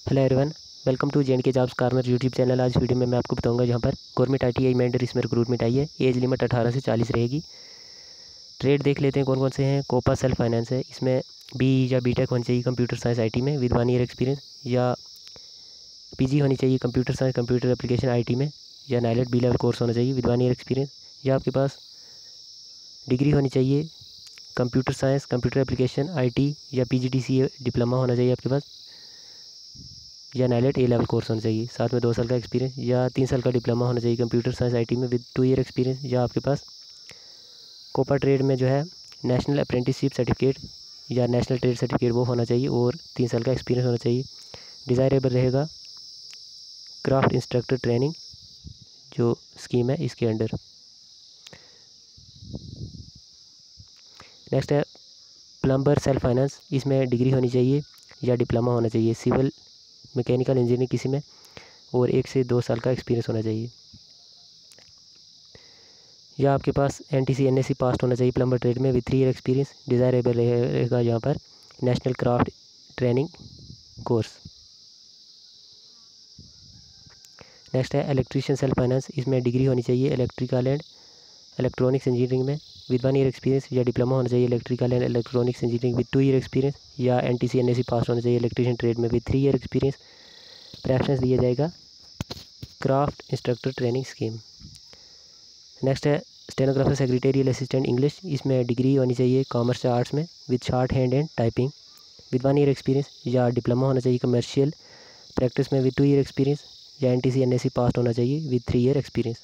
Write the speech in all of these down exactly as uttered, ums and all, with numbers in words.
Hello everyone, welcome to J and K jobs corner YouTube channel. आज video में मैं आपको बताऊंगा जहां पर गवर्नमेंट आईटीआई मेंटर इसमें रिक्रूटमेंट आई है। एज लिमिट अठारह से चालीस रहेगी। ट्रेड देख लेते हैं कौन कौन से हैं। कोपा सेल्फ फाइनेंस है, इसमें बी या बी टेक होनी चाहिए कंप्यूटर साइंस आईटी में विद वन ईयर एक्सपीरियंस, या पीजी होनी चाहिए computer science computer application IT में, या नाइलेट बी लेवल कोर्स होना चाहिए विद वन ईयर एक्सपीरियंस, या आपके पास डिग्री होनी चाहिए computer science computer application IT या पीजीडीसी डिप्लोमा होना चाहिए आपके पास, या नाइलेट ए लेवल कोर्स होना चाहिए, साथ में दो साल का एक्सपीरियंस, या तीन साल का डिप्लोमा होना चाहिए कंप्यूटर साइंस आईटी में विद टू ईयर एक्सपीरियंस, या आपके पास कोपा ट्रेड में जो है नेशनल अप्रेंटिसशिप सर्टिफिकेट या नेशनल ट्रेड सर्टिफिकेट वो होना चाहिए, और तीन साल का एक्सपीरियंस होना चाहिए। डिज़ायरेबल रहेगा क्राफ्ट इंस्ट्रक्टर ट्रेनिंग जो स्कीम है इसके अंडर। नेक्स्ट है प्लम्बर सेल्फ फाइनेंस, इसमें डिग्री होनी चाहिए या डिप्लोमा होना चाहिए सिविल मैकेनिकल इंजीनियरिंग किसी में, और एक से दो साल का एक्सपीरियंस होना चाहिए, या आपके पास एनटीसी एनएससी पास होना चाहिए प्लम्बर ट्रेड में with three year experience. Desirable रहेगा यहाँ पर national craft training course. Next है इलेक्ट्रीशियन सेल्फ फाइनेंस, इसमें डिग्री होनी चाहिए इलेक्ट्रिकल एंड इलेक्ट्रॉनिक्स इंजीनियरिंग में विद वन ईयर एक्सपीरियंस, या डिप्लोमा होना चाहिए electrical and electronics engineering with two year experience, या एनटीसी एनएससी पास होना चाहिए इलेक्ट्रीशियन ट्रेड में with three year experience. Preference दिया जाएगा craft instructor training scheme. Next है स्टेनोग्राफर सेक्रेटेरियल असिस्टेंट इंग्लिश, इसमें डिग्री होनी चाहिए कॉमर्स या आर्ट्स में with shorthand and typing with one year experience, या डिप्लोमा होना चाहिए कमर्शियल प्रैक्टिस में विद टू ईयर एक्सपीरियंस, या एनटीसी एनएससी पास होना चाहिए with three year experience.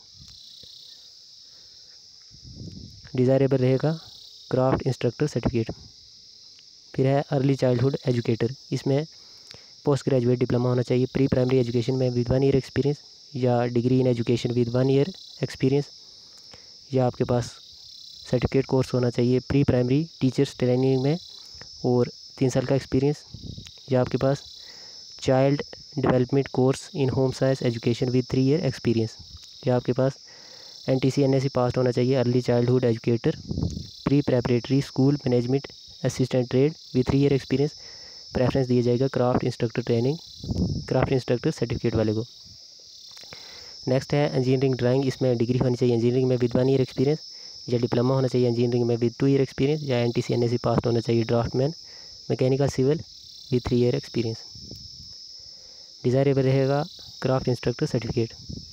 Desirable रहेगा क्राफ्ट इंस्ट्रक्टर सर्टिफिकेट। फिर है अर्ली चाइल्डहुड एजुकेटर, इसमें पोस्ट ग्रेजुएट डिप्लोमा होना चाहिए प्री प्राइमरी एजुकेशन में विद वन ईयर एक्सपीरियंस, या degree in education with one year experience, या आपके पास सर्टिफिकेट कोर्स होना चाहिए प्री प्राइमरी टीचर्स ट्रेनिंग में और तीन साल का एक्सपीरियंस, या आपके पास child development course in home science education with three year experience, या आपके पास N T C N S C pass होना चाहिए early childhood educator pre preparatory school management assistant trade with three year experience. Preference दिया जाएगा craft instructor training craft instructor certificate वाले को। Next है इंजीनियरिंग ड्राइंग, इसमें डिग्री होनी चाहिए इंजीनियरिंग में विद वन ईयर एक्सपीरियंस, या डिप्लोमा होना चाहिए इंजीनियरिंग में विद टू ईयर एक्सपीरियंस, या N T C N S C pass होना चाहिए draftsman mechanical civil with three year experience. Desirable रहेगा क्राफ्ट इंस्ट्रक्टर सर्टिफिकेट।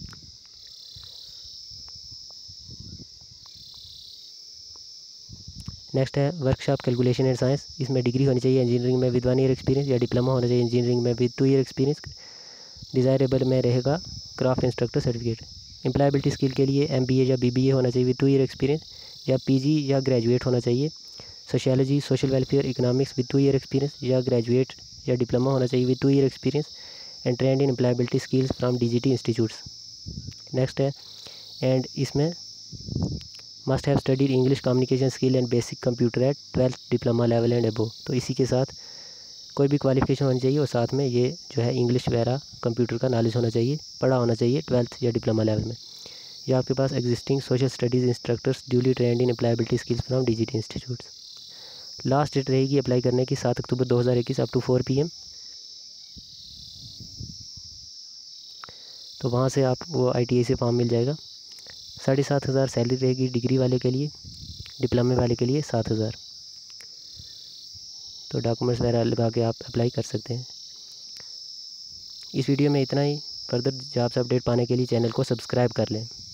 नेक्स्ट है वर्कशॉप कैलकुलेशन एंड साइंस, इसमें डिग्री होनी चाहिए इंजीनियरिंग में विद वन ईयर एक्सपीरियंस, या डिप्लोमा होना चाहिए इंजीनियरिंग में with two year experience. Desirable में रहेगा craft instructor certificate. Employability skill के लिए एमबीए या बीबीए होना चाहिए विद टू ईयर एक्सपीरियंस, या पीजी या ग्रेजुएट होना चाहिए। Sociology social welfare economics with two year experience, या ग्रेजुएट या डिप्लोमा होना चाहिए with two year experience and trained in employability skills from DGT institutes. Next है एंड इसमें must have studied English communication skill and basic computer at twelfth diploma level and above. तो इसी के साथ कोई भी क्वालिफिकेशन होनी चाहिए और साथ में ये जो है इंग्लिश वगैरह कंप्यूटर का नॉलेज होना चाहिए, पढ़ा होना चाहिए ट्वेल्थ या डिप्लोमा लेवल में, या आपके पास existing social studies instructors duly trained in employability skills from DGT institutes. Last date रहेगी अप्लाई करने की सात अक्टूबर दो हज़ार इक्कीस up to four P M. तो वहाँ से आपको आई टी आई से फॉर्म मिल जाएगा। साढ़े सात हज़ार सैलरी रहेगी डिग्री वाले के लिए, डिप्लोमे वाले के लिए सात हज़ार। तो डॉक्यूमेंट्स वगैरह लगा के आप अप्लाई कर सकते हैं। इस वीडियो में इतना ही। फर्दर जॉब्स अपडेट पाने के लिए चैनल को सब्सक्राइब कर लें।